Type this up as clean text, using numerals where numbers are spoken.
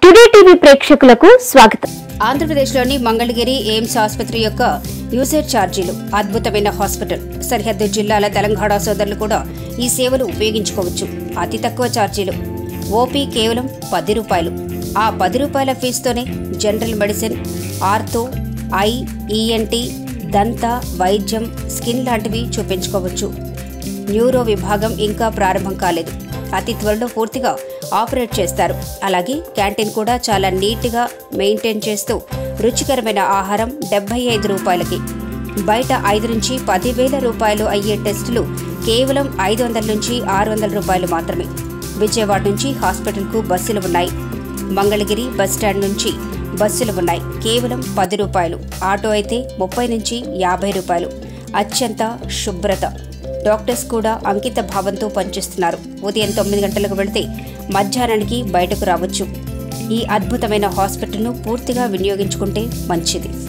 Today TV ప్రేక్షకులకు స్వాగతం. ఆంధ్రప్రదేశ్లోని మంగళగిరి ఎయిమ్స్ ఆసుపత్రి యొక్క యూసేజ్ ఛార్జీలు అద్భుతమైన హాస్పిటల్. సరిహద్దు జిల్లాల తెలంగాణ సోదరులు కూడా ఈ సేవలు ఉపయోగించుకోవచ్చు. అతి తక్కువ ఛార్జీలు. ఓపీ కేవలం 10 రూపాయలు. ఆ 10 రూపాయల ఫీజుతోనే general medicine, ortho, eye, ENT, దంత వైద్యం, స్కిన్ లాంటివి చూపించుకోవచ్చు. న్యూరో విభాగం ఇంకా ప్రారంభం కాలేదు. అతి త్వరలో పూర్తిగా ఆపరేట్ చేస్తారు. అలాగే క్యాంటీన్ కూడా చాలా నీట్గా మెయింటైన్ చేస్తూ రుచికరమైన ఆహారం 75 రూపాయలకి. బయట 5 నుంచి 10,000 రూపాయలు అయ్యే టెస్టులు కేవలం 500 నుంచి 600 రూపాయలు మాత్రమే. విజయవాడ నుంచి హాస్పిటల్కు బస్సులు ఉన్నాయి. మంగళగిరి బస్టాండ్ నుంచి బస్సులు ఉన్నాయి. కేవలం 10 రూపాయలు. ఆటో అయితే 30 నుంచి 50 రూపాయలు. అత్యంత శుభ్రత. డాక్టర్స్ కూడా అంకిత భావంతో పనిచేస్తున్నారు. ఉదయం 9 గంటలకు వెళితే మధ్యాహ్నానికి బయటకు రావచ్చు. ఈ అద్భుతమైన హాస్పిటల్ను పూర్తిగా వినియోగించుకుంటే మంచిది.